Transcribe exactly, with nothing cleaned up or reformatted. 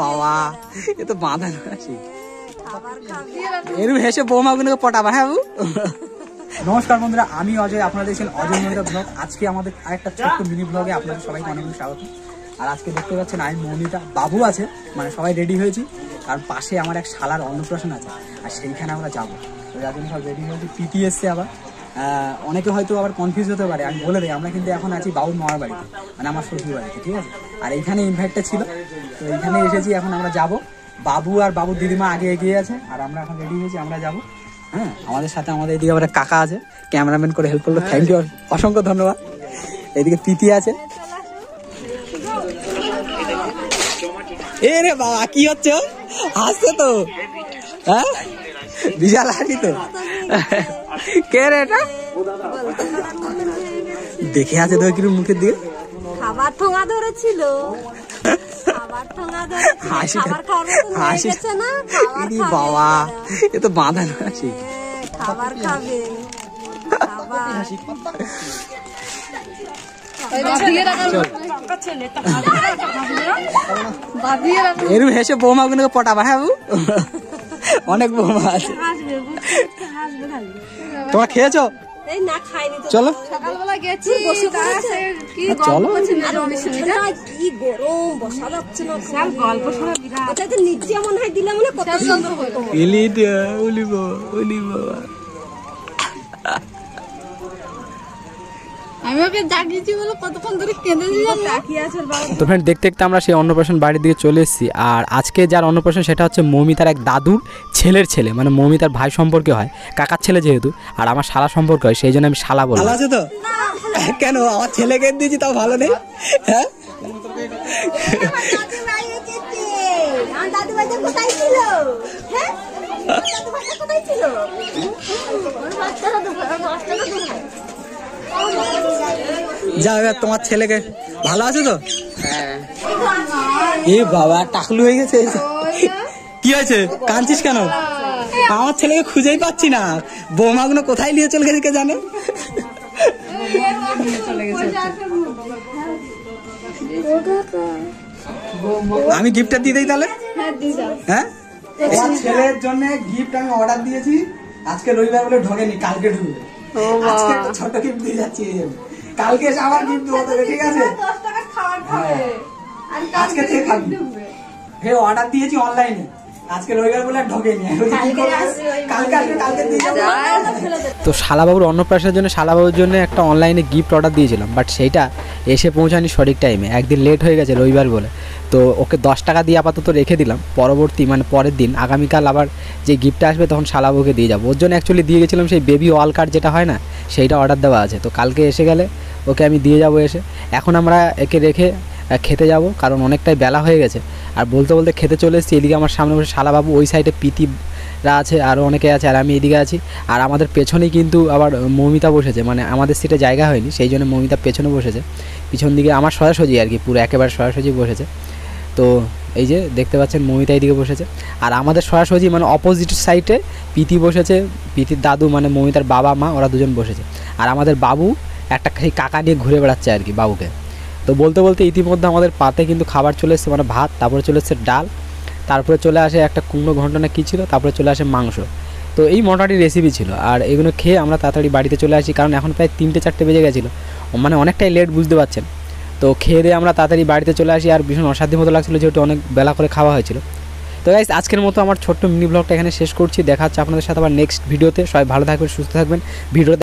বাবা এ তো বাঁধা আছে এরু হেসে বৌমাগুলোকে পটাবা। হ্যাঁ নমস্কার বন্ধুরা, আমি অজয়, আপনারা দেখছেন অজয় মৌমিতা ব্লগ। আজকে আমাদের আরেকটা ছোট্ট মিনি ব্লগে আপনাদের সবাইকে অনেক অনেক স্বাগত। আর আজকে দেখতে পাচ্ছেন আমি মৌমিতা, বাবু আছে, মানে সবাই রেডি হয়েছি, কারণ পাশে আমার এক শালার অন্নপ্রাশন আছে আর সেইখানে আমরা যাবো। তো যার জন্য সব রেডি হয়েছি। পিটি এসছে আবার, অনেকে হয়তো আবার কনফিউজ হতে পারে, আমি বলে দিই আমরা কিন্তু এখন আছি বাবুর মামার বাড়িতে, মানে আমার শ্বশুর বাড়িতে, ঠিক আছে। আর এইখানে ইনভাইটটা ছিল, তো এইখানে এসেছি, এখন আমরা যাব। বাবু আর বাবুর দিদিমা আগে এগিয়ে আছে আর আমরা এখন রেডি হয়েছি, আমরা যাবো। হ্যাঁ, আমাদের সাথে আমাদের এদিকে আবার কাকা আছে, ক্যামেরাম্যান করে হেল্প করলো, থ্যাংক ইউ, অসংখ্য ধন্যবাদ। এদিকে প্রীতি আছে। এ রে বাবা কি হচ্ছে, হাসছে তো, হ্যাঁ বিশাল হাসি তো। কে রে এটা, দেখে আছে তো কিরকম মুখের দিকে, খাবার ঠোঙা ধরেছিল, খাবার ঠোঙা ধরেছিল, খাবার খাওয়ার মতন হয়ে গেছে না, খাবার খাবে বাবা এ তো বাঁধানো আছে, খাবার খাবে এরম হেসে বৌমাগুলোকে পটাবা। হ্যাঁ অনেক বৌমা আছে। তোমরা খেয়েছো? চলো সকালবেলা গেছি, চলো। কি গরম, বসা যাচ্ছে না, গল্প শোনা বিরাট নিচে মনে হয় দিলে মনে কত সুন্দর হতো। ইলি দিয়া ওলি বাবা, ওলি বাবা, আমি ওকে ডাকিয়েছি বলে কতক্ষণ ধরে কেঁদেছি, তাকিয়ে আছে বাবা। তো ফ্রেন্ড, দেখতে দেখতে আমরা সেই অন্নপ্রাশন বাড়ির দিকে চলে এসেছি। আর আজকে যার অন্নপ্রাশন সেটা হচ্ছে মৌমিতার এক দাদুর ছেলের ছেলে, মানে মৌমিতার ভাই সম্পর্কে হয়, কাকার ছেলে যেহেতু, আর আমার শালা সম্পর্কে হয়, সেই জন্য আমি শালা বলি। ভালো আছে তো? কেন আমার ছেলেকে দিয়েছি তাও ভালো নেই? হ্যাঁ যা, এবার তোমার ছেলেকে ভালো আছে তো? এ বাবা টাকলু হয়ে গেছে। কি হয়েছে, কাঁদছিস কেন? আমার ছেলেকে খুঁজেই পাচ্ছি না, বৌমাগুলো কোথায় নিয়ে চলে গেছে কে জানে। আমি গিফটটা দিয়ে দিই তাহলে। হ্যাঁ, আমার ছেলের জন্য গিফট আমি অর্ডার দিয়েছি, আজকে রবিবার বলে ঢোকেনি, কালকে ঢুকবে। আজকে একটা ছোট গিফট দিয়ে যাচ্ছি, কালকে এসে আবার গিফট দেবো তোকে, ঠিক আছে? আজকে থেকে খাবি। হ্যাঁ অর্ডার দিয়েছি অনলাইনে, আজকে রবিবার বলে ঢোকেনি, কালকে আসবে, কালকে দিয়ে যাবো। তো শালাবাবুর অন্নপ্রাশনের জন্য শালাবাবুর জন্য একটা অনলাইনে গিফট অর্ডার দিয়েছিলাম, বাট সেইটা এসে পৌঁছানি সঠিক টাইমে, একদিন লেট হয়ে গেছে রবিবার বলে। তো ওকে দশ টাকা দিয়ে আপাতত রেখে দিলাম, পরবর্তী মানে পরের দিন আগামীকাল আবার যে গিফটটা আসবে তখন শালাবাবুকে দিয়ে যাবো। ওর জন্য অ্যাকচুয়ালি দিয়ে গেছিলাম সেই বেবি ওয়াল কার্ড যেটা হয় না, সেইটা অর্ডার দেওয়া আছে। তো কালকে এসে গেলে ওকে আমি দিয়ে যাবো এসে। এখন আমরা একে রেখে খেতে যাব, কারণ অনেকটাই বেলা হয়ে গেছে। আর বলতে বলতে খেতে চলে এসেছি। এদিকে আমার সামনে বসে শালাবাবু, ওই সাইডে পিতিরা আছে, আরও অনেকে আছে, আর আমি এদিকে আছি। আর আমাদের পেছনেই কিন্তু আবার মৌমিতা বসেছে, মানে আমাদের সিটে জায়গা হয়নি, সেই জন্য মৌমিতা পেছনে বসেছে, পিছন দিকে আমার সরাসরি আর কি, পুরো একেবারে সরাসরি বসেছে। তো এই যে দেখতে পাচ্ছেন মৌমিতা এইদিকে বসেছে, আর আমাদের সরাসরি মানে অপোজিট সাইডে পিতি বসেছে, পিতির দাদু মানে মৌমিতার বাবা মা, ওরা দুজন বসেছে। আর আমাদের বাবু একটা সেই কাকা নিয়ে ঘুরে বেড়াচ্ছে আর কি বাবুকে। তো বলতে বলতে ইতিমধ্যে আমাদের পাতে কিন্তু খাবার চলে এসেছে, মানে ভাত, তারপরে চলে এসেছে ডাল, তারপরে চলে আসে একটা কুমড়ো ঘন্ট না কী ছিল, তারপরে চলে আসে মাংস। তো এই মোটামুটি রেসিপি ছিল। আর এগুলো খেয়ে আমরা তাড়াতাড়ি বাড়িতে চলে আসি, কারণ এখন প্রায় তিনটে চারটে বেজে গেছিলো, মানে অনেকটাই লেট, বুঝতে পারছেন। তো খেয়ে দিয়ে আমরা তাড়াতাড়ি বাড়িতে চলে আসি, আর ভীষণ অসাধ্য মতো লাগছিলো যেহেতু অনেক বেলা করে খাওয়া হয়েছিল। তো গাইস, আজকের মতো আমার ছোট্ট মিনি ব্লগটা এখানে শেষ করছি। দেখা হচ্ছে আপনাদের সাথে আবার নেক্সট ভিডিওতে। সবাই ভালো থাকবেন, সুস্থ থাকবেন। ভিডিও